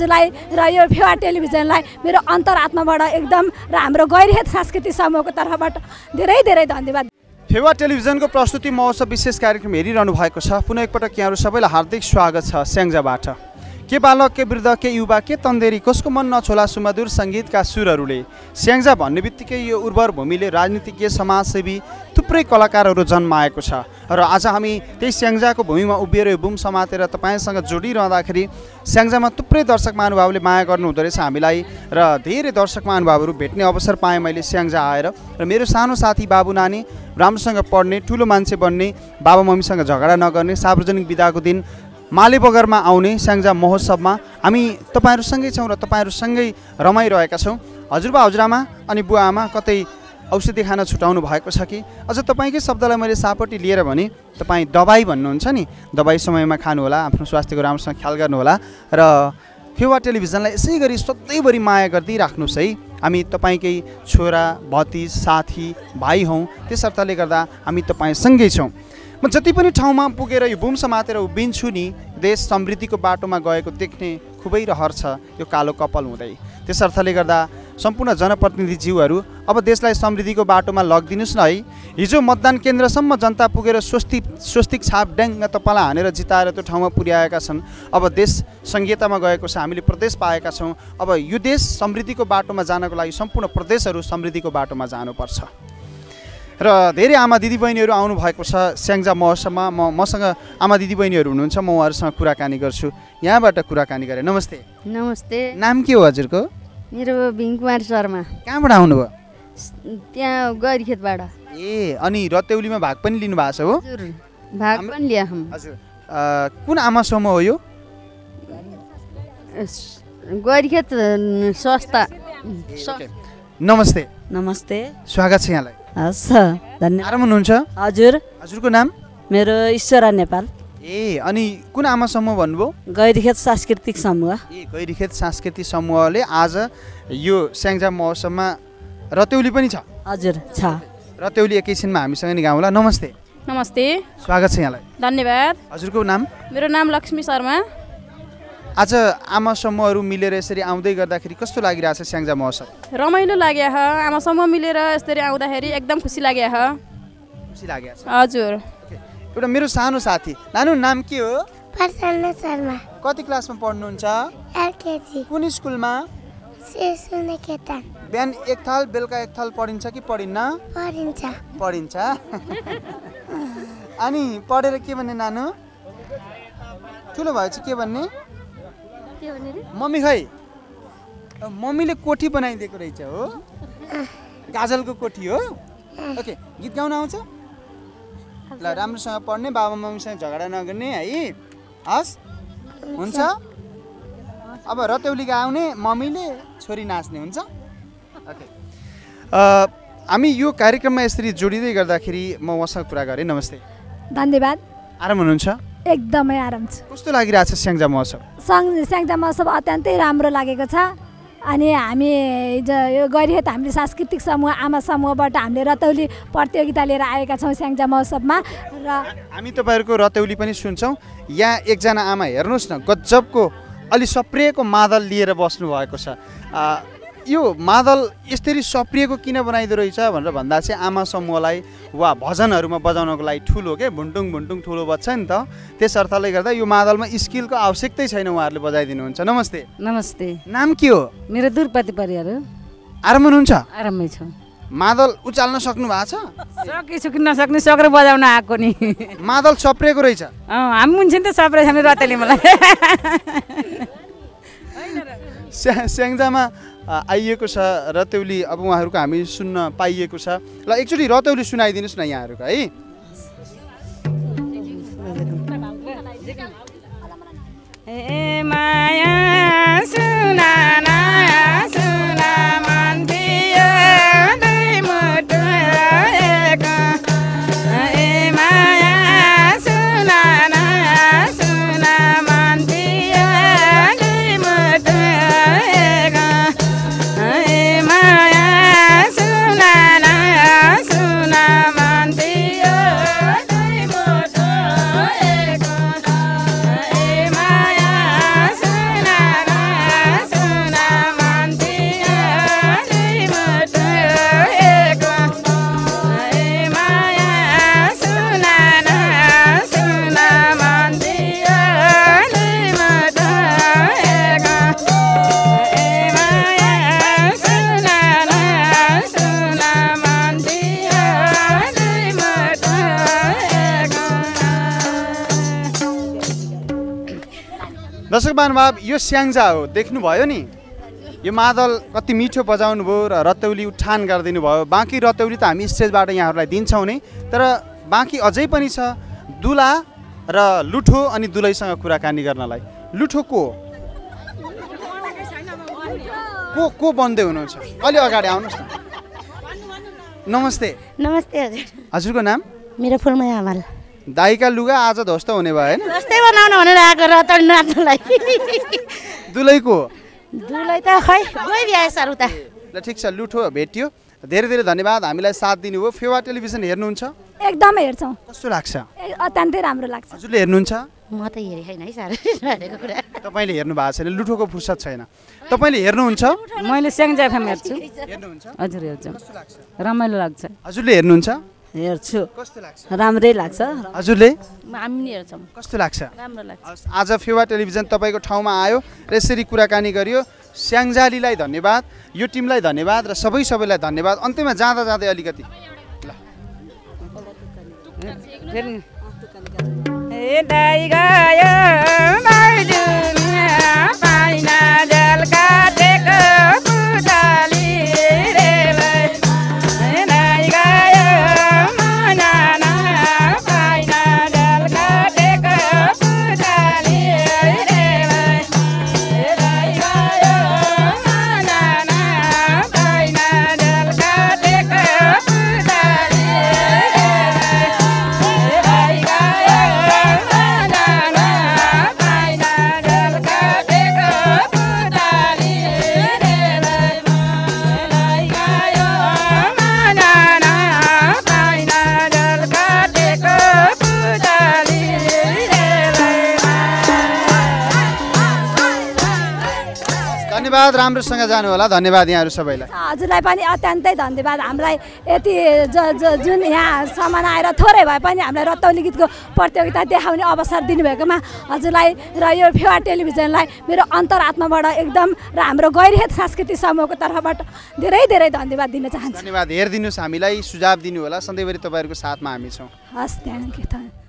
दाजुलाई र यो फेवा टेलिभिजनलाई मेरो अन्तरात्माबाट एकदम र हाम्रो गैरहित सांस्कृतिक समूहको तर्फबाट धेरै धेरै धन्यवाद। फेवा टेलिभिजनको प्रस्तुति महोत्सव विशेष कार्यक्रम हेरिरहनु भएको छ। पुनः एकपटक यहाँहरू सबैलाई हार्दिक स्वागत छ स्याङ्जाबाट। के बालक के वृद्ध के युवा के तन्देरी कसको मन नछोला सुमधुर सङ्गीतका सुरहरूले। स्याङ्जा भन्ने बित्तिकै यो उर्वर भूमिले राजनीतिज्ञ समाजसेवी थुप्रै कलाकारहरू जन्माएको छ र आज हामी त्यही स्याङ्जाको भूमिमा उभिएर यो बुम समातेर तपाईँसँग जोडिरहँदाखेरि स्याङ्जामा थुप्रै दर्शक महानुभावले माया गर्नुहुँदो रहेछ हामीलाई र धेरै दर्शक महानुभावहरू भेट्ने अवसर पाएँ मैले स्याङ्जा आएर र मेरो सानो साथी बाबु नानी राम्रोसँग पढ्ने ठुलो मान्छे बन्ने बाबा मम्मीसँग झगडा नगर्ने सार्वजनिक बिदाको दिन मालेबगरमा आउने स्याङ्जा महोत्सवमा हामी तपाईँहरूसँगै छौँ र तपाईँहरूसँगै रमाइरहेका छौँ। हजुरबा हजुरआमा अनि बुवा आमा कतै औषधि खान छुटाउनु भएको छ कि अझ तपाईँकै शब्दलाई मैले सापट्टि लिएर भने तपाईँ दबाई भन्नुहुन्छ नि, दबाई समयमा खानुहोला, आफ्नो स्वास्थ्यको राम्रोसँग ख्याल गर्नुहोला र फेवा टेलिभिजनलाई यसै गरी सधैँभरि माया गरिदिइराख्नुहोस् है। हामी तपाईँकै छोरा भतिज साथी भाइ हौँ, त्यसर्थले गर्दा हामी तपाईँसँगै छौँ। म जति पनि ठाउँमा पुगेर यो बुम समातेर उभिन्छु नि देश समृद्धिको बाटोमा गएको देख्ने खुबै रहर छ यो कालो कपाल हुँदै। त्यसर्थले गर्दा सम्पूर्ण जनप्रतिनिधिज्यूहरू अब देशलाई समृद्धिको बाटोमा लगिदिनुहोस् न है। हिजो मतदान केन्द्रसम्म जनता पुगेर स्वस्तिक छाप ड्याङ्ग तपाईँलाई हानेर जिताएर त्यो ठाउँमा पुर्याएका छन्। अब देश सङ्घीयतामा गएको छ, हामीले प्रदेश पाएका छौँ। अब यो देश समृद्धिको बाटोमा जानको लागि सम्पूर्ण प्रदेशहरू समृद्धिको बाटोमा जानुपर्छ र धेरै आमा दिदीबहिनीहरू आउनुभएको छ स्याङ्जा महोत्सवमा। मसँग आमा दिदीबहिनीहरू हुनुहुन्छ, म उहाँहरूसँग कुराकानी गर्छु। यहाँबाट कुराकानी गरेँ। नमस्ते। नमस्ते। नाम के हो हजुरको? मेरो भिङकुमारी शर्मा। कहाँबाट आउनुभयो? त्यहाँ गैरीखेतबाट। ए अनि रतेउलीमा भाग पनि लिनु भएको छ हो? हजुर भाग पनि लिया हम। हजुर कुन आमा समूह हो यो? गैरीखेत संस्था। नमस्ते। नमस्ते, स्वागत छ यहाँलाई। हस् धन्यवाद। आराम हुनुहुन्छ? हजुर। हजुरको नाम? मेरो ईश्वरा नेपाल। ए अनि कुन आमा समूह भन्नुभयो? गैरीखेत सांस्कृतिक समूह। ए गैरीखेत सांस्कृतिक समूहले आज यो स्याङ्जा महोत्सवमा रतेउली पनि छ? हजुर छ। रतेउली एकैछिनमा हामीसँग नि गाउँला। नमस्ते। नमस्ते, स्वागत छ यहाँलाई। धन्यवाद। हजुरको नाम? मेरो नाम लक्ष्मी शर्मा। आज आमा समूहहरू मिलेर यसरी आउँदै गर्दाखेरि कस्तो लागिरहेछ स्याङ्जा महोत्सव? रमाइलो लाग्यो ह। आमा समूह मिलेर यसरी आउँदाखेरि एकदम खुसी लाग्यो ह। खुसी लाग्यो? हजुर। एउटा मेरो सानो साथी, नानु नाम के हो? प्रसन्न शर्मा। कति क्लासमा पढ्नुहुन्छ? एलकेजी। कुन स्कुलमा? शिशु निकेतन। बिहान एक थाल बेलुका एक थाल पढिन्छ कि पढिन्न? पढिन्छ। पढिन्छ। अनि पढेर के भन्ने नानु? ठुलो भएपछि के भन्ने? मम्मी खै मम्मीले कोठी बनाइदिएको रहेछ हो? गाजलको कोठी हो? ओके, गीत गाउन आउँछ? ल राम्रोसँग पढ्ने, बाबा मम्मीसँग झगडा नगर्ने है। हस् हुन्छ। अब रतेउली गाउने, मम्मीले छोरी नाच्ने, हुन्छ? ओके। हामी यो कार्यक्रममा यसरी जोडिँदै गर्दाखेरि म उहाँसँग कुरा गरेँ। नमस्ते। धन्यवाद। आराम हुनुहुन्छ? एकदमै आराम छ। कस्तो लागिरहेछ स्याङ्जा महोत्सव? स्याङ्जा महोत्सव अत्यन्तै राम्रो लागेको छ। अनि हामी यो गैरीखेत हामीले सांस्कृतिक समूह आमा समूहबाट हामीले रतौली प्रतियोगिता लिएर आएका छौँ स्याङ्जा महोत्सवमा र हामी तपाईँहरूको रतौली पनि सुन्छौँ। यहाँ एकजना आमा हेर्नुहोस् न, गजबको अलि सप्रिएको मादल लिएर बस्नु भएको छ। यो मादल यसरी सप्रिएको किन बनाइदो रहेछ भनेर भन्दा चाहिँ आमा समूहलाई वा भजनहरूमा बजाउनको लागि ठुलो के भुन्टुङ भुन्टुङ ठुलो बज्छ नि त, त्यस अर्थले गर्दा यो मादलमा स्किलको आवश्यकतै छैन। उहाँहरूले बजाइदिनुहुन्छ। नमस्ते। नमस्ते। नाम के हो? मेरो दुर्पति परिवार हो। आराम हुनुहुन्छ? आरामै छ। मादल उचाल्न सक्नु भएको छ? सकिसु कि नसक्ने सकेर बजाउन आएको नि। मादल सप्रिएको रहेछ? हामी मुन्छे नि त सप्रेछ हामी रतेली मलाई। स्याङ्जामा आइएको छ रतौली, अब उहाँहरूको हामी सुन्न पाइएको छ। ल एकचोटि रतौली सुनाइदिनुहोस् न यहाँहरूको है। ए माया सुना ना सुना मन थियो दुई मुटु एक। ए माया सुना ना सुना मन थियो दुई मुटु एक। ए माया सुना ना सुना मन थियो दुई मुटु एक। ए माया दर्शक महानुभाव यो स्याङ्जा हो, देख्नुभयो नि यो मादल कति मिठो बजाउनु भयो र रतौली उठान गरिदिनु भयो। बाँकी रतौली त हामी स्टेजबाट यहाँहरूलाई दिन्छौँ नै, तर बाँकी अझै पनि छ दुला र लुठो अनि दुलैसँग कुराकानी गर्नलाई। लुठो को बन्दै हुनुहुन्छ? अलि अगाडि आउनुहोस् न। नमस्ते। नमस्ते हजुर। हजुरको नाम? मेरो फुलमाया हमाल। दाइका लुगा आज ध्वस्त हुने भयो होइन? जस्तै बनाउनु भनेर आएको रतौली नाच्नलाई। दुलैको? दुलै त खै गइ भ्याए सर उता। ल ठिक छ, लुठो भेटियो। धेरै धेरै धन्यवाद हामीलाई साथ दिनुभयो। फेवा टेलिभिजन हेर्नुहुन्छ? एकदमै हेर्छौँ। कस्तो लाग्छ? अत्यन्तै राम्रो लाग्छ। हजुरले हेर्नुहुन्छ? म त हेरेँ छैन है सर भनेको कुरा। तपाईँले हेर्नु भएको छैन, लुठोको फुर्सद छैन। तपाईँले हेर्नुहुन्छ? मैले स्याङ्जा एफएम हेर्छु। हेर्नुहुन्छ? हजुर हेर्छु। कस्तो लाग्छ? रमाइलो लाग्छ। हजुरले हेर्नुहुन्छ? हेर्छु। कस्तो लाग्छ? राम्रै लाग्छ। हजुरले? हामी नि हेर्छौँ। कस्तो लाग्छ? राम्रो लाग्छ। आज फेवा टेलिभिजन तपाईँको ठाउँमा आयो र यसरी कुराकानी गरियो। स्याङ्जालीलाई धन्यवाद, यो टिमलाई धन्यवाद र सबैलाई धन्यवाद। अन्त्यमा जाँदा जाँदै अलिकति दाइ गयो माइजुनिया पाइना जल काटेको पुजाली रे भाइ। दाइ गयो मनाना पाइना जल काटेको पुजाली रे भाइ। दाइ गयो मनाना पाइना जल काटेको पुजाली रे भाइ। धन्यवाद, राम्रोसँग जानु होला। धन्यवाद यहाँहरू सबैलाई। हजुरलाई पनि अत्यन्तै धन्यवाद। हामीलाई यति जुन यहाँ सामान आएर थोरै भए पनि हामीलाई रतौली गीतको प्रतियोगिता देखाउने अवसर दिनुभएकोमा हजुरलाई र यो फेवा टेलिभिजनलाई मेरो अन्तरात्माबाट एकदम र हाम्रो गैरहित सांस्कृतिक समूहको तर्फबाट धेरै धेरै धन्यवाद दिन चाहन्छु। धन्यवाद। हेरिदिनुहोस्, हामीलाई सुझाव दिनु होला। सधैँभरि तपाईँहरूको साथमा हामी छौँ। हस्, थ्याङ्क यू।